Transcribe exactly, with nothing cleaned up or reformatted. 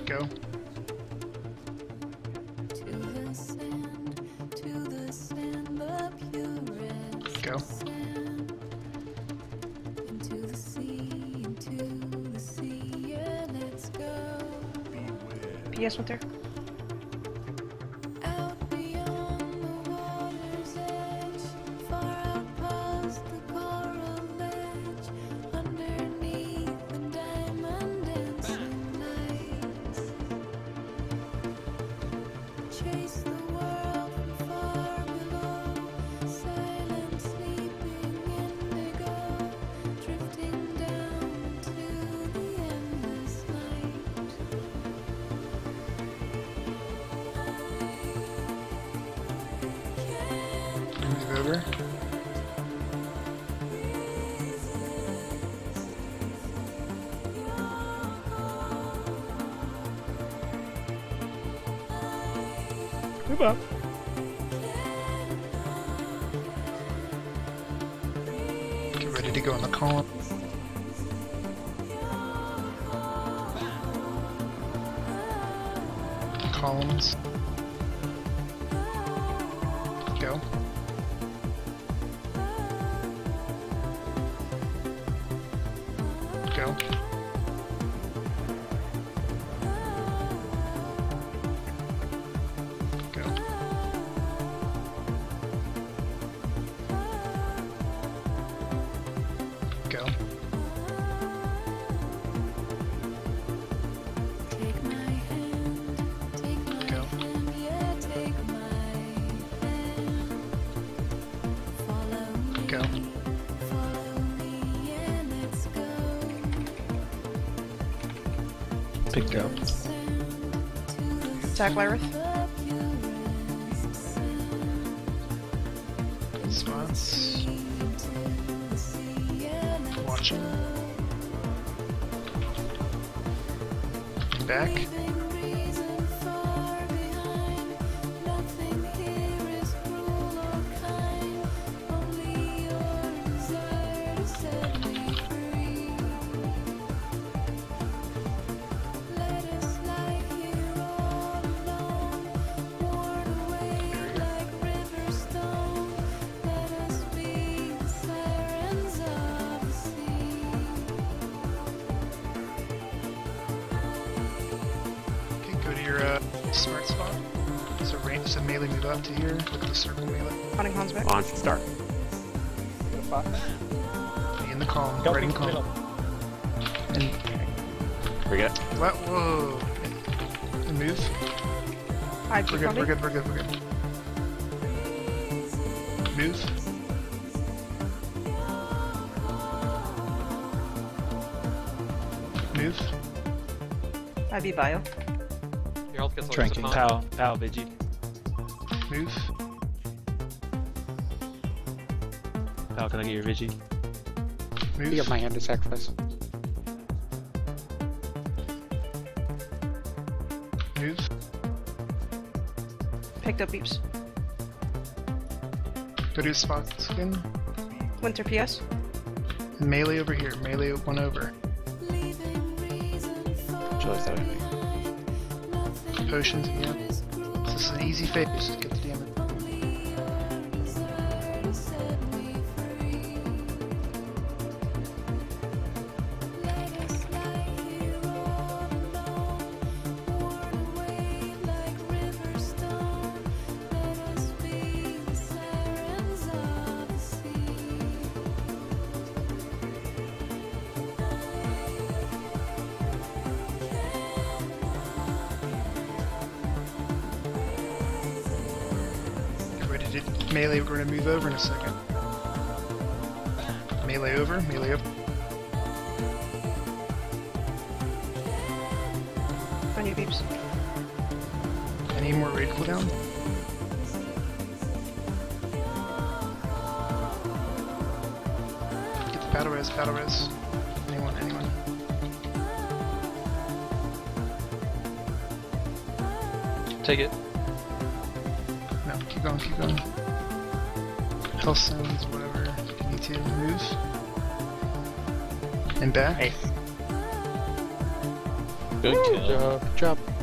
Go. Go. P S Hunter. Over. Move up. Get ready to go in the column. Columns. Go. Go. Go. Go. Take my hand, take my Go. hand, yeah, take my hand. Follow me, Go. follow me, and let's go. Pick go. Attack Lyrith. Spots. Watching. Back. Smart spot. So range, so melee move up to here. Look at the circle melee. Hunting Hans back. On start. Be in the column, Go right in for column. And We good? what? Whoa! And move. I We're keep good. We're Foundry. good. We're good. We're good. Move. Move. I be bio. Your health gets all Drinking. just a Pow, pow, Vigi. Move. Pow, can I get your Vigi? Move. You got my hand to sacrifice. Move. Picked up beeps. Go to spots again. Winter P S. And melee over here. Melee one over. Choice that way. Potions again. This is an easy phase. Just get the damage. Melee, we're going to move over in a second. Melee over, melee over. On you beeps. Any more raid cooldown? Get the battle res, battle res. Anyone, anyone. Take it. No, keep going, keep going. Health sounds, whatever. If you need to move. And back. Hey. Good Good kill. job. Good job.